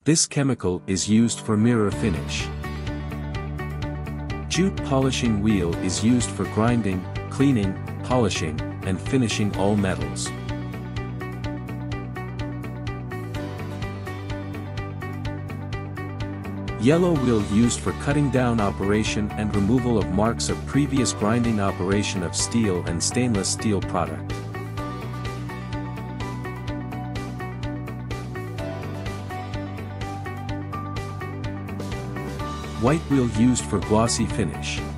This chemical is used for mirror finish. Jute polishing wheel is used for grinding, cleaning, polishing, and finishing all metals. Yellow wheel used for cutting down operation and removal of marks of previous grinding operation of steel and stainless steel product. White wheel used for glossy finish.